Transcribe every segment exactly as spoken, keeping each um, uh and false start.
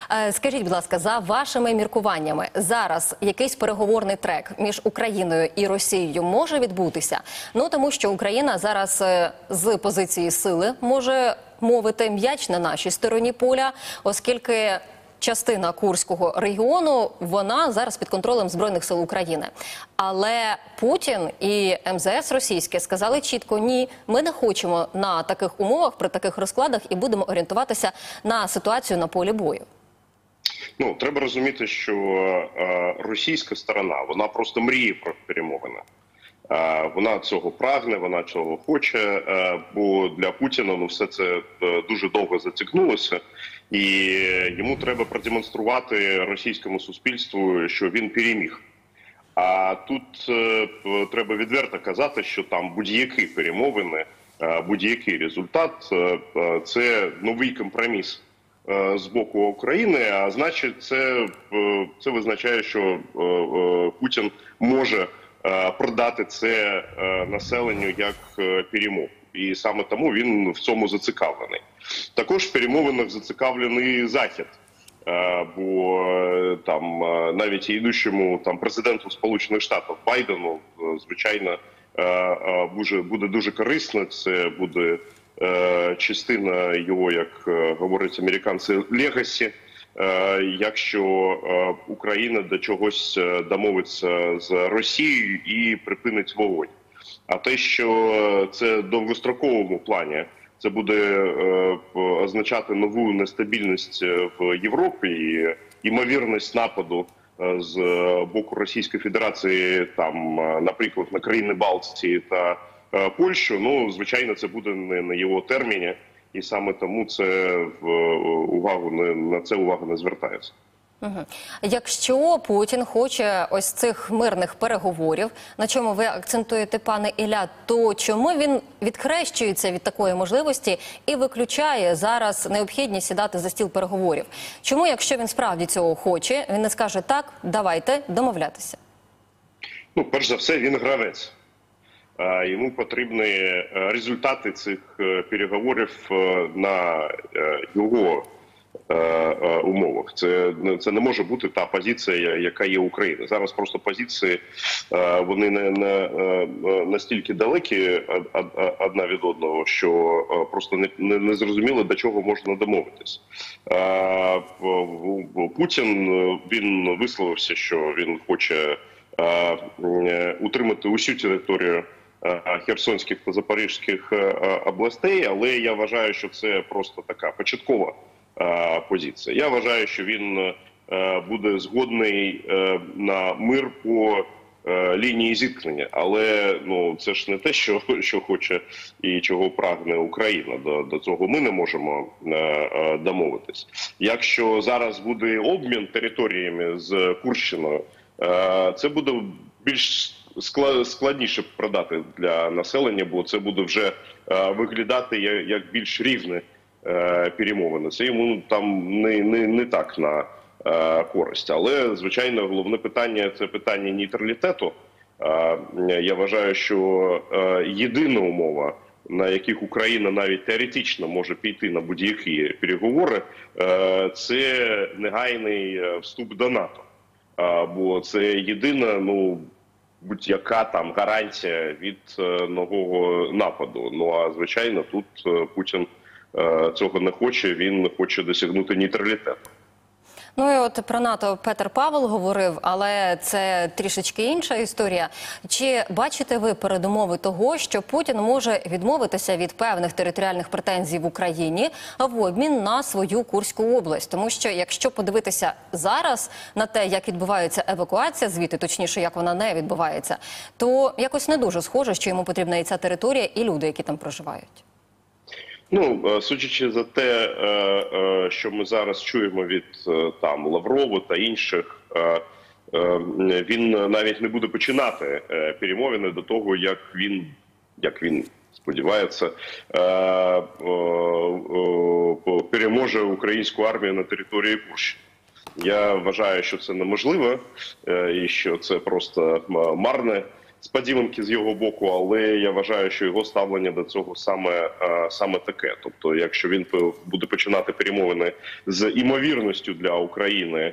Е, Скажіть, будь ласка, за вашими міркуваннями, зараз якийсь переговорний трек між Україною і Росією може відбутися? Ну, тому що Україна зараз е, з позиції сили може мовити м'яч на нашій стороні поля, оскільки частина Курського регіону, вона зараз під контролем Збройних сил України. Але Путін і ем зе ес російське сказали чітко: ні, ми не хочемо на таких умовах, при таких розкладах і будемо орієнтуватися на ситуацію на полі бою. Ну, треба розуміти, що е, російська сторона, вона просто мріє про перемовини. Е, вона цього прагне, вона цього хоче, е, бо для Путіна ну, все це е, дуже довго затягнулося. І йому треба продемонструвати російському суспільству, що він переміг. А тут е, треба відверто казати, що там будь-які перемовини, е, будь-який результат е, – це новий компроміс з боку України, а значить, це, це визначає, що Путін може продати це населенню як перемогу. І саме тому він в цьому зацікавлений. Також в перемовинах зацікавлений Захід, бо там навіть ідучому там президенту Сполучених Штатів Байдену, звичайно, буде дуже корисно, це буде частина його, як говорять американці, легасі, якщо Україна до чогось домовиться з Росією і припинить вогонь. А те, що це в довгостроковому плані, це буде означати нову нестабільність в Європі і ймовірність нападу з боку Російської Федерації, там, наприклад, на країни Балтії та Польщу, ну, звичайно, це буде не на його терміні, і саме тому це в увагу не на це увага не звертається. Угу. Якщо Путін хоче ось цих мирних переговорів, на чому ви акцентуєте, пане Ілля, то чому він відхрещується від такої можливості і виключає зараз необхідність сідати за стіл переговорів? Чому, якщо він справді цього хоче, він не скаже: так, давайте домовлятися? Ну, перш за все, він гравець. Йому потрібні результати цих переговорів на його умовах. Це, це не може бути та позиція, яка є Україна. Зараз просто позиції, вони не, не настільки далекі одна від одного, що просто не, не, не зрозуміло, до чого можна домовитись. Путін, він висловився, що він хоче утримати усю територію Херсонських та Запорізьких областей, але я вважаю, що це просто така початкова позиція. Я вважаю, що він буде згодний на мир по лінії зіткнення, але ну це ж не те, що, що хоче і чого прагне Україна. До, до цього ми не можемо домовитись. Якщо зараз буде обмін територіями з Курщиною, це буде більш складніше продати для населення, бо це буде вже виглядати як більш рівне перемовини. Це йому там не, не, не так на користь. Але, звичайно, головне питання – це питання нейтралітету. Я вважаю, що єдина умова, на яких Україна навіть теоретично може піти на будь-які переговори, це негайний вступ до НАТО. Бо це єдина, ну, будь-яка там гарантія від нового нападу. Ну, а звичайно, тут Путін цього не хоче, він хоче досягнути нейтралітету. Ну і от про НАТО Петр Павел говорив, але це трішечки інша історія. Чи бачите ви передумови того, що Путін може відмовитися від певних територіальних претензій в Україні в обмін на свою Курську область? Тому що якщо подивитися зараз на те, як відбувається евакуація звідти, точніше, як вона не відбувається, то якось не дуже схоже, що йому потрібна і ця територія, і люди, які там проживають. Ну, судячи за те, що ми зараз чуємо від там Лаврова та інших, він навіть не буде починати перемовини до того, як він, як він сподівається, переможе українську армію на території Курщини. Я вважаю, що це неможливо і що це просто марне сподіванки з його боку, але я вважаю, що його ставлення до цього саме, саме таке. Тобто, якщо він буде починати перемовини з імовірністю для України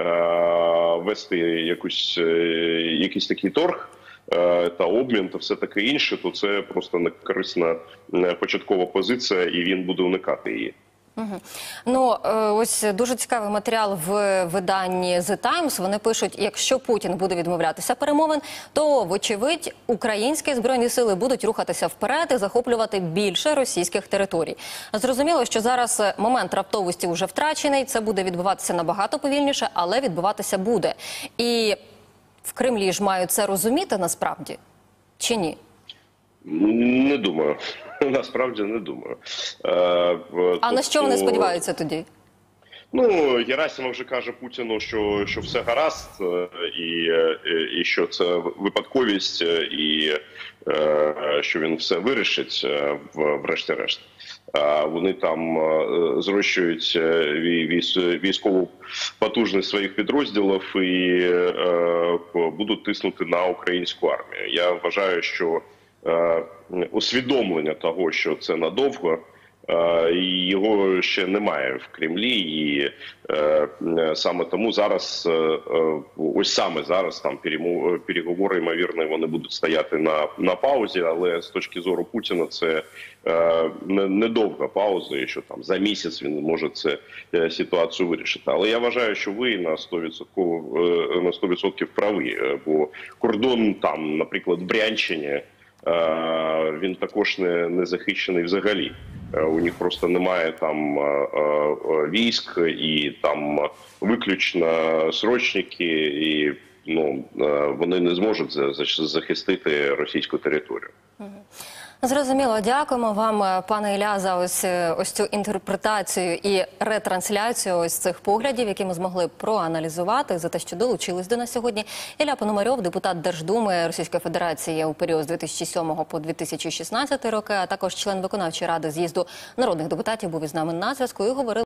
вести якусь, якийсь такий торг та обмін та все таке інше, то це просто некорисна початкова позиція, і він буде уникати її. Угу. Ну, ось дуже цікавий матеріал в виданні The Times. Вони пишуть, якщо Путін буде відмовлятися перемовин, то, вочевидь, українські збройні сили будуть рухатися вперед і захоплювати більше російських територій. Зрозуміло, що зараз момент раптовості вже втрачений, це буде відбуватися набагато повільніше, але відбуватися буде. І в Кремлі ж мають це розуміти насправді, чи ні? Не думаю. Насправді не думаю. А тобто, на що вони сподіваються тоді? Ну, Герасимов вже каже Путіну, що, що все гаразд, і, і що це випадковість, і що він все вирішить, врешті-решт. Вони там зрощують військову потужність своїх підрозділів і будуть тиснути на українську армію. Я вважаю, що усвідомлення того, що це надовго, його ще немає в Кремлі, і саме тому зараз, ось саме зараз там переговори, ймовірно, вони будуть стояти на, на паузі, але з точки зору Путіна це недовга пауза, і що там за місяць він може це ситуацію вирішити. Але я вважаю, що ви на сто відсотків, на сто відсотків праві, бо кордон там, наприклад, в Брянщині, він також не, не захищений взагалі. У них просто немає там військ, і там виключно срочники, і ну, вони не зможуть захистити російську територію. Зрозуміло. Дякуємо вам, пане Ілля, за ось, ось цю інтерпретацію і ретрансляцію ось цих поглядів, які ми змогли проаналізувати, за те, що долучились до нас сьогодні. Ілля Пономарьов, депутат Держдуми Російської Федерації у період з дві тисячі сьомого по дві тисячі шістнадцятий роки, а також член виконавчої ради з'їзду народних депутатів, був із нами на зв'язку і говорив